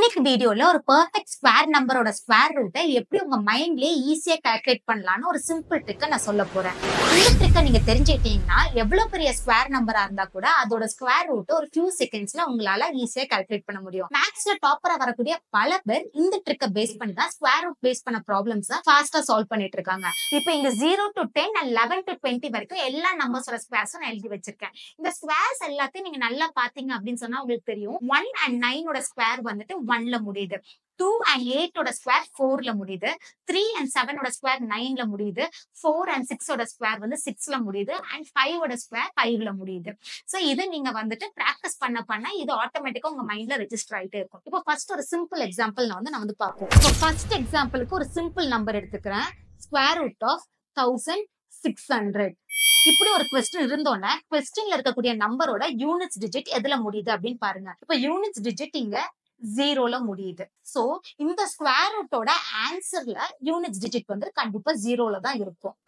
இன்னைக்கு வீடியோல ஒரு பெர்ஃபெக்ட் ஸ்கொயர் நம்பரோட ஸ்கொயர் ரூட்டை எப்படி உங்க மைண்ட்லயே ஈஸியா கால்குலேட் பண்ணலாம்னு ஒரு சிம்பிள் ட்ரிக்கை நான் சொல்ல போறேன். இந்த ட்ரிக்கை நீங்க தெரிஞ்சுக்கிட்டீங்கன்னா எவ்வளவு பெரிய ஸ்கொயர் நம்பரா இருந்தா கூட அதோட ஸ்கொயர் ரூட் ஒரு ஃபியூ செகண்ட்ஸ்ல உங்களால ஈஸியா கால்குலேட் பண்ண முடியும். மேக்ஸ்ல டாப்பரா வரக்கூடிய பல பேர் இந்த ட்ரிக்கை பேஸ் பண்ணி தான் ஸ்கொயர் ரூட் பேஸ் பண்ண ப்ராப்ளம்ஸ் ஃபாஸ்டா சால்வ் பண்ணிட்டு இருக்காங்க. இப்போ இங்க 0 to 10 and 11 to 20 வரைக்கும் எல்லா நம்பர்ஸோட ஸ்கொயர்ஸும் நான் எழுதி வச்சிருக்கேன். இந்த ஸ்கொயர்ஸ் எல்லாத்தையும் நீங்க நல்லா பாத்தீங்க அப்படின்னு சொன்னா உங்களுக்கு தெரியும் 1 and 9 ஓட ஸ்கொயர் வந்துட்டு 1 ல முடியுது, 2 and 8 ஓட ஸ்கொயர் 4 ல முடியுது, 3 and 7 ஓட ஸ்கொயர் 9 ல முடியுது, 4 and 6 ஓட ஸ்கொயர் வந்து 6 ல முடியுது, and 5 ஓட ஸ்கொயர் 5 ல முடியுது. சோ இது நீங்க வந்துட்டு பிராக்டிஸ் பண்ண இது ஆட்டோமேட்டிக்கா உங்க மைண்ட்ல ரெஜிஸ்டர் ஆயிட்டே இருக்கும். இப்போ ஃபர்ஸ்ட் ஒரு சிம்பிள் எக்ஸாம்பிள் நான் வந்து பார்ப்போம். இப்போ ஃபர்ஸ்ட் எக்ஸாம்பிளுக்கு ஒரு சிம்பிள் நம்பர் எடுத்துக்கிறேன். Square root of 1600. இப்படி ஒரு கொஸ்டின் இருந்தோன்னா கொஸ்டின்ல இருக்கக்கூடிய நம்பரோட யூனிட்ஸ் டிஜிட் எதுல முடியுது அப்படின்னு பாருங்க. இப்ப யூனிட்ஸ் டிஜிட் இங்க 0ல முடியுது. சோ இந்த ஸ்கொயர் ரூட்டோட ஆன்சர்ல யூனிட்ஸ் டிஜிட் வந்து கண்டிப்பா 0ல தான் இருக்கும்.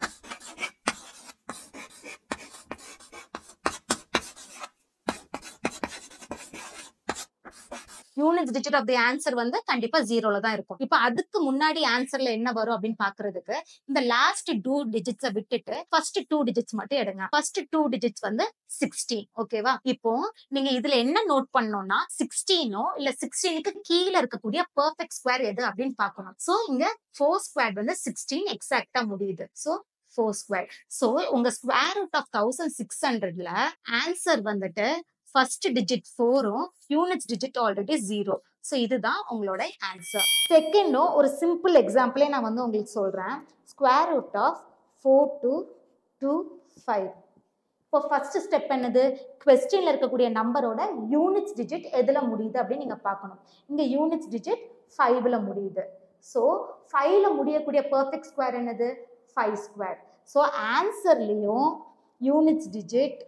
Units digit of the answer வந்து கண்டிப்பா 0ல தான் இருக்கும். இப்ப அதுக்கு முன்னாடி ஆன்சர்ல என்ன வரும் அப்படின்னு பாக்குறதுக்கு இந்த லாஸ்ட் 2 டிஜிட்ஸ விட்டுட்டு ஃபர்ஸ்ட் 2 டிஜிட்ஸ் மட்டும் எடுங்க. ஃபர்ஸ்ட் 2 டிஜிட்ஸ் வந்து 16. ஓகேவா? இப்போ நீங்க இதுல என்ன நோட் பண்ணணும்னா 16ஓ இல்ல 16க்கு கீழே இருக்கக்கூடிய பெர்ஃபெக்ட் ஸ்கொயர் எது அப்படின்னு பார்க்கணும். சோ இங்க 4 ஸ்கொயர் வந்து 16 எக்ஸாக்ட்டா முடியுது. So 4 square. சோ உங்க ஸ்கொயர் ரூட் ஆஃப் 1600ல ஆன்சர் வந்துட்டு ஃபர்ஸ்ட் டிஜிட் 4ம் யூனிட்ஸ் டிஜிட் ஆல்ரெடி 0. சோ இதுதான் உங்களோட ஆன்சர். செகண்டும் ஒரு சிம்பிள் எக்ஸாம்பிளே நான் வந்து உங்களுக்கு சொல்றேன். Square root of 4 to 2 5. இப்போ ஃபர்ஸ்ட் ஸ்டெப் என்னது? கொஸ்டின்ல இருக்கக்கூடிய நம்பரோட யூனிட்ஸ் டிஜிட் எதுல முடியுது அப்படின்னு நீங்க பார்க்கணும். இங்க யூனிட்ஸ் டிஜிட் 5ல முடியுது. சோ 5ல முடியக்கூடிய பெர்ஃபெக்ட் ஸ்கொயர் என்னது? 5 ஸ்கொயர். சோ ஆன்சர்லயும் யூனிட்ஸ் டிஜிட்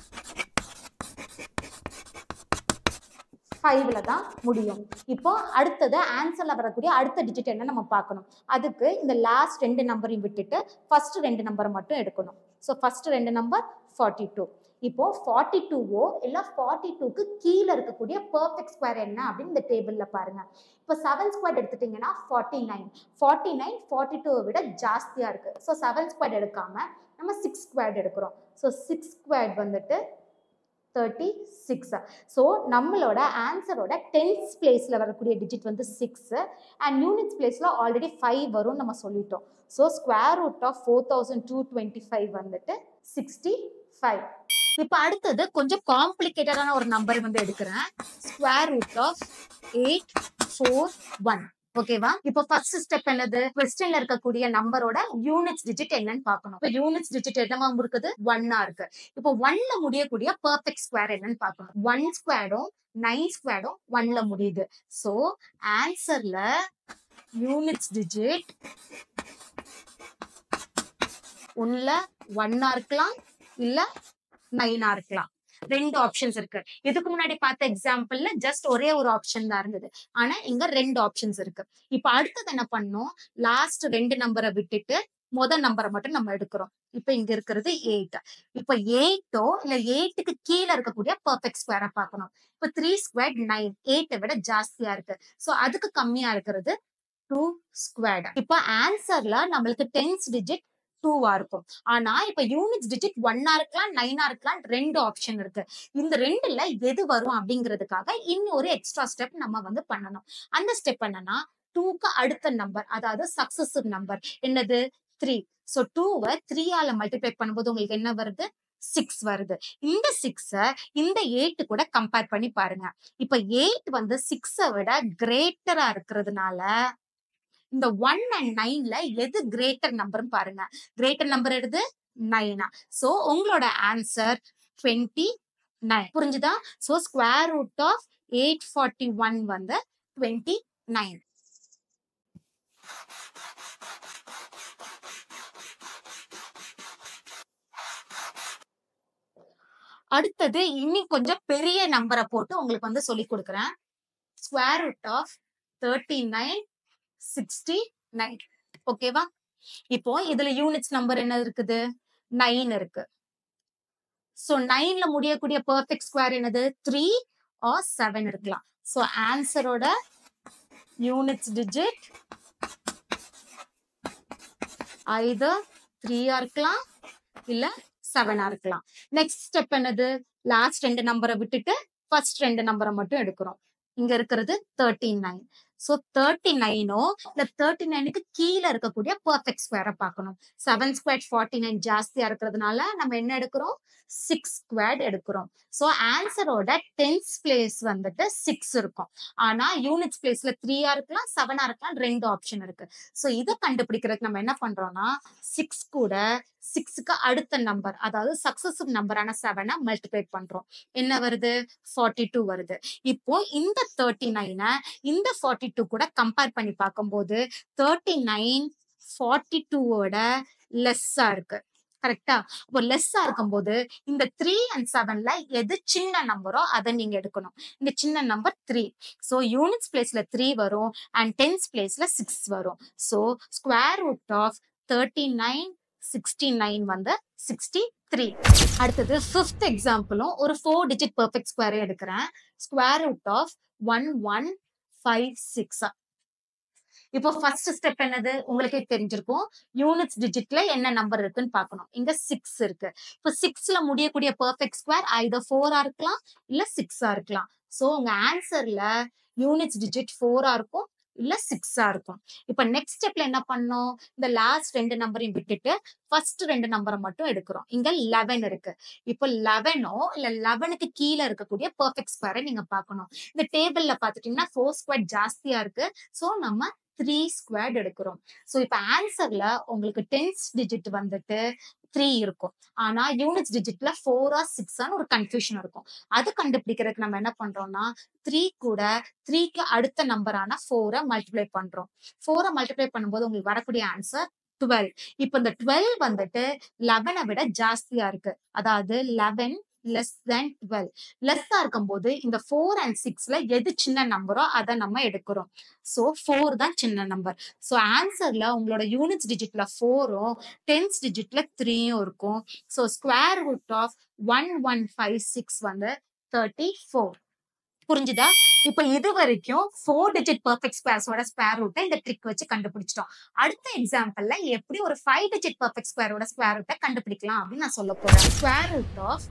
5ல தான் முடியும். இப்போ அடுத்தது ஆன்சர்ல வரக்கூடிய அடுத்த டிஜிட் என்ன நம்ம பார்க்கணும். அதுக்கு இந்த லாஸ்ட் 2 நம்பரையும் விட்டுட்டு ஃபர்ஸ்ட் 2 நம்பரை மட்டும் எடுக்கணும். So first 2 number 42. இப்போ 42ஓ இல்ல 42க்கு கீழே இருக்கக்கூடிய பெர்ஃபெக்ட் ஸ்கொயர் என்ன அப்படின்னு இந்த டேபிள்ல பாருங்க. இப்போ 7 ஸ்கொயர் எடுத்துட்டீங்கன்னா 49. 49 42வை விட ஜாஸ்தியா இருக்கு. சோ 7 ஸ்கொயர் எடுக்காம நம்ம 6 ஸ்கொயர் எடுக்கிறோம். சோ 6 ஸ்கொயர் வந்துட்டு 36. சோ நம்மளோட ஆன்சரோட 10th பிளேஸ்ல வரக்கூடிய டிஜிட் வந்து 6 அண்ட் யூனிட்ஸ் பிளேஸ்ல ஆல்ரெடி 5 வரும் நம்ம சொல்லிட்டோம். சோ ஸ்கொயர் ரூட் ஆஃப் 4225 வந்துட்டு 65. இப்ப அடுத்தது கொஞ்சம் காம்ப்ளிகேட்டடான ஒரு நம்பர் வந்து எடுக்கிறேன். Square root of 841. ஓகேவா? இப்போ ஃபர்ஸ்ட் ஸ்டெப் என்னது? கொஸ்டின்ல இருக்கக்கூடிய நம்பரோட யூனிட்ஸ் டிஜிட் என்னன்னு பார்க்கணும். இப்போ யூனிட்ஸ் டிஜிட் என்னவா இருக்குது? 1ஆ இருக்கு. இப்போ 1ல முடியக்கூடிய பெர்ஃபெக்ட் ஸ்கொயர் என்னன்னு பார்க்கணும். 1 ஸ்கொயரும் 9 ஸ்கொயரும் 1ல முடியுது. சோ ஆன்சர்ல யூனிட்ஸ் டிஜிட் ஒன்ல 1ஆ இருக்கலாம் இல்ல 9ஆ இருக்கலாம். 2 ஆப்ஷன்ஸ் இருக்கு. இதுக்கு முன்னாடி பார்த்த எக்ஸாம்பிள்ல ஜஸ்ட் ஒரே ஒரு ஆப்ஷன் தான் இருந்தது. ஆனா இங்க 2 ஆப்ஷன்ஸ் இருக்கு. இப்ப அடுத்தது என்ன பண்ணோம்? லாஸ்ட் 2 நம்பரை விட்டுட்டு முதல் நம்பரை மட்டும் நம்ம எடுக்கிறோம். இப்ப இங்க இருக்கிறது 8. இப்ப 8ஓ இல்ல 8க்கு கீழே இருக்கக்கூடிய பெர்ஃபெக்ட் ஸ்கொயரை பார்க்கணும். இப்ப 3 ஸ்கொயர் 9, 8ஐ விட ஜாஸ்தியா இருக்கு. சோ அதுக்கு கம்மியா இருக்கிறது 2 ஸ்கொயர். இப்ப ஆன்சர்ல நம்மளுக்கு 10th டிஜிட் 2ஆ இருக்கும். ஆனா இப்ப யூனிட்ஸ் டிஜிட் 1ஆ இருக்கலாம் 9ஆ இருக்கலாம். 2 ஆப்ஷன் இருக்கு. இந்த 2ல எது வரும் அப்படிங்கிறதுக்காக இன்னொரு எக்ஸ்ட்ரா ஸ்டெப் நம்ம வந்து பண்ணணும். அந்த ஸ்டெப் என்னன்னா 2க்கு அடுத்த நம்பர், அதாவது சக்சஸிவ் நம்பர் என்னது? 3. சோ 2வை 3ஆல மல்டிப்ளை பண்ணும்போது உங்களுக்கு என்ன வருது? 6 வருது. இந்த 6 இந்த 8 கூட கம்பேர் பண்ணி பாருங்க. இப்ப 8 வந்து 6 விட கிரேட்டரா இருக்கிறதுனால இந்த 1 and 9ல எது கிரேட்டர் நம்பர்னு பாருங்க. கிரேட்டர் நம்பர் எது? 9. சோ உங்களோட ஆன்சர் 29. புரிஞ்சுதா? சோ ஸ்கொயர் ரூட் ஆஃப் 841 வந்து 29. அடுத்தது இன்னும் கொஞ்சம் பெரிய நம்பரை போட்டு உங்களுக்கு வந்து சொல்லி கொடுக்குறேன். Square root of 3969. ஓகேவா? இப்போ இதுல யூனிட்ஸ் நம்பர் என்ன இருக்குது? 9 இருக்கு. சோ 9ல முடியக்கூடிய பெர்ஃபெக்ட் ஸ்கொயர் என்னது? 3 or 7 இருக்கலாம். சோ ஆன்சரோட units digit either 3 இருக்கலாம் இல்ல 7 இருக்கலாம். நெக்ஸ்ட் ஸ்டெப் என்னது? லாஸ்ட் ரெண்டு நம்பரை விட்டுட்டு ஃபர்ஸ்ட் ரெண்டு நம்பரை மட்டும் எடுக்கிறோம். இங்க இருக்கிறது 39. சோ 39ஓ இல்ல 39க்கு கீழே இருக்கக்கூடிய பெர்ஃபெக்ட் ஸ்கொயரை பார்க்கணும். 7 ஸ்கொயர் 49 ஜாஸ்தியா இருக்கிறதுனால நம்ம என்ன எடுக்கிறோம்? 6 ஸ்கொயர் எடுக்கிறோம். சோ ஆன்சரோட டென்ஸ் பிளேஸ் வந்துட்டு 6 இருக்கும். ஆனா யூனிட்ஸ் பிளேஸ்ல 3 இருக்கலாம் 7 இருக்கலாம், ரெண்டு ஆப்ஷன் இருக்கு. சோ இதை கண்டுபிடிக்கிறதுக்கு நம்ம என்ன பண்றோம்னா 6 கூட 6க்கு அடுத்த நம்பர், அதாவது சக்சசிவ் நம்பரான 7 மல்டிப்ளை பண்றோம். என்ன வருது? 42 வருது. இப்போ இந்த 39 இந்த 42 கூட கம்பேர் பண்ணி பார்க்கும்போது 39 42ஓட லெஸ்ஸா இருக்கு. கரெக்டா? இப்போ லெஸ்ஸா இருக்கும்போது இந்த 3 and 7ல எது சின்ன நம்பரோ அதை நீங்க எடுக்கணும். இந்த சின்ன நம்பர் 3. சோ யூனிட்ஸ் பிளேஸ்ல 3 வரும் அண்ட் டென்ஸ் பிளேஸ்ல 6 வரும். சோ ஸ்கொயர் ரூட் ஆஃப் 39 69 வந்து 63. அடுத்தது ஃபிஃப்த் எக்ஸாம்பிளும் ஒரு 4 டிஜிட் பெர்ஃபெக்ட் ஸ்கொயரே எடுக்கிறேன். Square root of 1156. இப்போ ஃபர்ஸ்ட் ஸ்டெப் என்னது? உங்களுக்கே தெரிஞ்சிருக்கும். யூனிட்ஸ் டிஜிட்ல என்ன நம்பர் இருக்குன்னு பார்க்கணும். இங்க 6 இருக்கு. இப்போ 6ல முடியக்கூடிய பெர்ஃபெக்ட் ஸ்கொயர் either 4 இருக்கலாம் இல்ல 6 இருக்கலாம். சோ உங்க ஆன்சர்ல யூனிட்ஸ் டிஜிட் 4 இருக்கும் இல்ல 6 இருக்கும். இப்ப நெக்ஸ்ட் ஸ்டெப்ல என்ன பண்ணோம்? இந்த லாஸ்ட் ரெண்டு நம்பரையும் விட்டுட்டு ஃபர்ஸ்ட் ரெண்டு நம்பரை மட்டும் எடுக்கிறோம். இங்க 11 இருக்கு. இப்போ 11ஓ இல்ல 11க்கு கீழே இருக்கக்கூடிய பெர்ஃபெக்ட் ஸ்கொயரை நீங்க பார்க்கணும். இந்த டேபிள்ல பாத்துட்டீங்கன்னா 4 ஸ்கொயர் ஜாஸ்தியா இருக்கு. சோ நம்ம 3 ஸ்கொயர் எடுக்கிறோம். சோ இப்ப ஆன்சர்ல உங்களுக்கு டென்ஸ் டிஜிட் வந்துட்டு 3 இருக்கும். ஆனா யூனிட்ஸ் டிஜிட்ல 4ஆ 6ஆன்னு ஒரு கன்ஃபியூஷன் இருக்கும். அது கண்டுபிடிக்கிறதுக்கு நம்ம என்ன பண்றோம்னா 3 கூட 3க்கு அடுத்த நம்பரான 4 மல்டிப்ளை பண்றோம். 4 மல்டிப்ளை பண்ணும்போது உங்களுக்கு வரக்கூடிய ஆன்சர் 12. இப்ப இந்த 12 வந்துட்டு 11 விட ஜாஸ்தியா இருக்கு. அதாவது 11 less than 12. லெஸ்ஸா இருக்கும்போது இந்த 4 and 6ல எது சின்ன நம்பரோ அதை நம்ம எடுக்கிறோம். சோ 4 தான் சின்ன நம்பர். சோ ஆன்சர்ல உங்களோட யூனிட்ஸ் டிஜிட்ல 4ம் டென்ஸ் டிஜிட்ல 3யும் இருக்கும். சோ ஸ்கொயர் ரூட் ஆஃப் 1156 வந்து 34. புரிஞ்சுதா? இப்ப இது வரைக்கும் 4 டிஜிட் பெர்ஃபெக்ட் ஸ்கொயர்ஸோட ஸ்கொயர் ரூட்டை இந்த ட்ரிக் வச்சு கண்டுபிடிச்சிட்டோம். அடுத்த எக்ஸாம்பிள்ல எப்படி ஒரு 5 டிஜிட் பெர்ஃபெக்ட் ஸ்கொயரோட ஸ்கொயர் ரூட்டை கண்டுபிடிக்கலாம் அப்படின்னு நான் சொல்ல போறேன். Square root of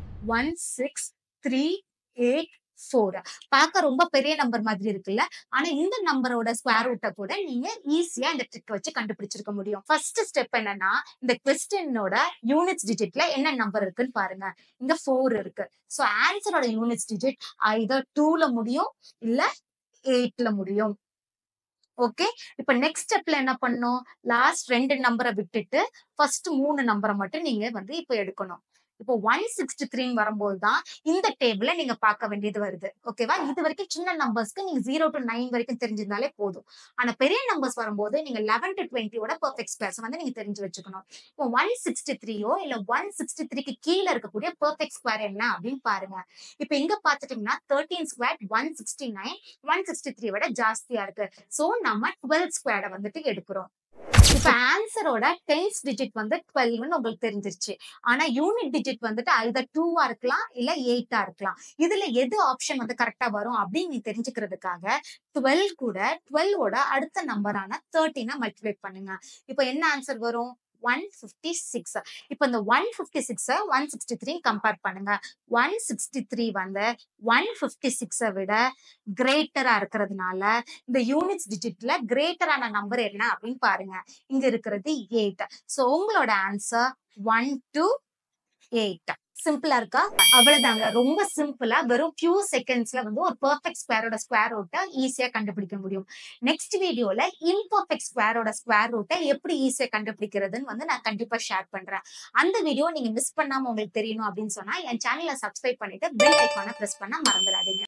16384. பார்க்க ரொம்ப பெரிய நம்பர் மாதிரி இருக்குல்ல, ஆனா இந்த நம்பரோட ஸ்கொயர் ரூட்டை கூட நீங்க ஈஸியா இந்த ட்ரிக் வச்சு கண்டுபிடிச்சிருக்க முடியும். ஃபர்ஸ்ட் ஸ்டெப் என்னன்னா இந்த கொஸ்டினோட யூனிட்ஸ் டிஜிட்ல என்ன நம்பர் இருக்குன்னு பாருங்க. இங்க 4 இருக்கு. சோ ஆன்சரோட யூனிட்ஸ் டிஜிட் either 2ல முடியும் இல்ல 8ல முடியும். ஓகே, இப்ப நெக்ஸ்ட் ஸ்டெப்ல என்ன பண்ணும்? லாஸ்ட் ரெண்டு நம்பரை விட்டுட்டு ஃபர்ஸ்ட் 3 நம்பரை மட்டும் நீங்க வந்து இப்ப எடுக்கணும். இப்போ 163 வரும்போது தான் இந்த டேபிள நீங்க பார்க்க வேண்டியது வருது. ஓகேவா? இது வரைக்கும் சின்ன நம்பர்ஸ்க்கு நீங்க 0 to 9 வரைக்கும் தெரிஞ்சிருந்தாலே போதும். ஆனா பெரிய நம்பர்ஸ் வரும்போது நீங்க 11 to 20ஓட பெர்ஃபெக்ட் ஸ்கொயர்ஸ் வந்து நீங்க தெரிஞ்சு வச்சுக்கணும். இப்போ 163ஓ இல்ல 163க்கு கீழே இருக்கக்கூடிய பெர்ஃபெக்ட் ஸ்கொயர் என்ன அப்படின்னு பாருங்க. இப்ப இங்க பாத்துட்டீங்கன்னா 13 ஸ்கொயர் 169 163 விட ஜாஸ்தியா இருக்கு. சோ நம்ம 12 ஸ்கொயரை வந்துட்டு எடுக்கிறோம். இப்ப ஆன்சரோட டென்ஸ் டிஜிட் வந்து 12ன்னு உங்களுக்கு தெரிஞ்சிருச்சு. ஆனா யூனிட் டிஜிட் வந்துட்டு either 2ஆ இருக்கலாம் இல்ல 8ஆ இருக்கலாம். இதுல எது ஆப்ஷன் வந்து கரெக்டா வரும் அப்படின்னு நீ தெரிஞ்சுக்கிறதுக்காக 12 கூட 12ஓட அடுத்த நம்பரான 13 மல்டிப்ளை பண்ணுங்க. இப்ப என்ன ஆன்சர் வரும்? 156. இப்ப இந்த 156 163 கம்பேர் பண்ணுங்க. 163 வந்து 156 விட கிரேட்டரா இருக்கிறதுனால இந்த யூனிட்ஸ் டிஜிட்ல கிரேட்டரான நம்பர் என்ன அப்படின்னு பாருங்க. இங்க இருக்கிறது 8. சோ உங்களோட ஆன்சர் 128. சிம்பிளா இருக்கா? அவ்வளவுதாங்க. ரொம்ப சிம்பிளா வெறும் few செகண்ட்ஸ்ல வந்து ஒரு பெர்ஃபெக்ட் ஸ்கொயரோட ஸ்கொயர் ரூட்டை ஈஸியா கண்டுபிடிக்க முடியும். நெக்ஸ்ட் வீடியோல இம்பெர்ஃபெக்ட் ஸ்கொயரோட ஸ்கொயர் ரூட்டை எப்படி ஈஸியா கண்டுபிடிக்கிறதுன்னு வந்து நான் கண்டிப்பா ஷேர் பண்றேன். அந்த வீடியோ நீங்க மிஸ் பண்ணாம உங்களுக்கு தெரியணும் அப்படின்னு சொன்னா என் சேனலை சப்ஸ்கிரைப் பண்ணிட்டு பெல் ஐகானை பிரஸ் பண்ண மறந்துடாதீங்க.